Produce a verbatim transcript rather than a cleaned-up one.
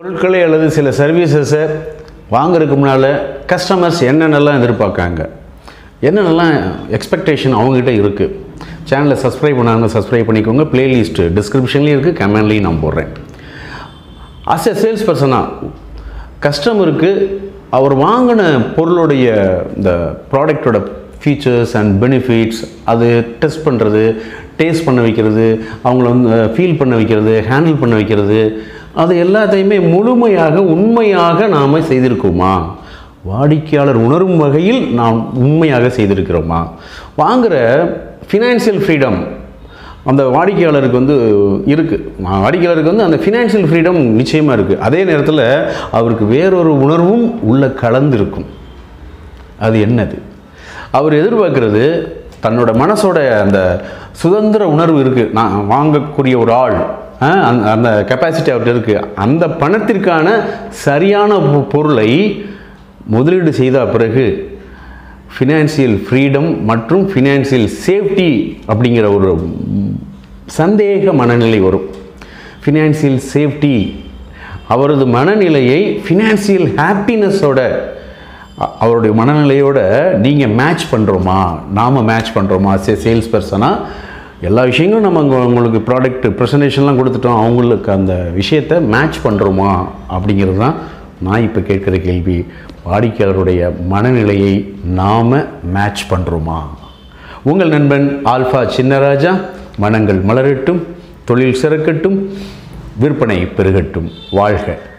பொருட்களை அல்லது சில சர்வீசஸை வாங்குறதுக்கு முன்னால் கஸ்டமர்ஸ் என்னென்னலாம் எதிர்பார்க்காங்க, என்னென்னலாம் எக்ஸ்பெக்டேஷன் அவங்ககிட்ட இருக்குது. சேனலை சப்ஸ்கிரைப் பண்ணாங்க, சப்ஸ்கிரைப் பண்ணிக்கோங்க. பிளேலிஸ்ட்டு டிஸ்கிரிப்ஷன்லேயும் இருக்குது, கமெண்ட்லேயும் நான் போடுறேன். அஸ் எ சேல்ஸ் பர்சனாக கஸ்டமருக்கு அவர் வாங்கின பொருளுடைய இந்த ப்ராடக்டோட ஃபீச்சர்ஸ் அண்ட் பெனிஃபிட்ஸ் அது டெஸ்ட் பண்ணுறது, டேஸ்ட் பண்ண வைக்கிறது, அவங்கள வந்து ஃபீல் பண்ண வைக்கிறது, ஹேண்டில் பண்ண வைக்கிறது, அது எல்லாத்தையுமே முழுமையாக உண்மையாக நாம் செய்திருக்கோமா, வாடிக்கையாளர் உணரும் வகையில் நாம் உண்மையாக செய்திருக்கிறோமா. வாங்குகிற ஃபினான்ஷியல் ஃப்ரீடம் அந்த வாடிக்கையாளருக்கு வந்து இருக்குது. வாடிக்கையாளருக்கு வந்து அந்த ஃபினான்ஷியல் ஃப்ரீடம் நிச்சயமாக இருக்குது. அதே நேரத்தில் அவருக்கு வேறொரு உணர்வும் உள்ள கலந்துருக்கும். அது என்னது? அவர் எதிர்பார்க்குறது தன்னோட மனசோட அந்த சுதந்திர உணர்வு இருக்குது. நான் வாங்கக்கூடிய ஒரு ஆள் அந்த அந்த கெப்பாசிட்டி அவர்கிட்ட இருக்குது. அந்த பணத்திற்கான சரியான பொருளை முதலீடு செய்த பிறகு ஃபினான்சியல் ஃப்ரீடம் மற்றும் ஃபினான்சியல் சேஃப்டி அப்படிங்கிற ஒரு சந்தேக மனநிலை வரும். ஃபினான்சியல் சேஃப்டி அவரது மனநிலையை ஃபினான்சியல் ஹாப்பினஸோட அவருடைய மனநிலையோட நீங்கள் மேட்ச் பண்ணுறோமா, நாம் மேட்ச் பண்ணுறோமா. சே சேல்ஸ் பர்சனாக எல்லா விஷயங்களும் நம்ம அங்கே உங்களுக்கு ப்ராடக்ட் ப்ரெசன்டேஷன்லாம் கொடுத்துட்டோம், அவங்களுக்கு அந்த விஷயத்தை மேட்ச் பண்ணுறோமா அப்படிங்கிறது தான் நான் இப்போ கேட்குற கேள்வி. வாடிக்கையாளருடைய மனநிலையை நாம் மேட்ச் பண்ணுறோமா? உங்கள் நண்பன் ஆல்ஃபா சின்னராஜா. மனங்கள் மலரட்டும், தொழில் சிறக்கட்டும், விற்பனை பெருகட்டும். வாழ்க.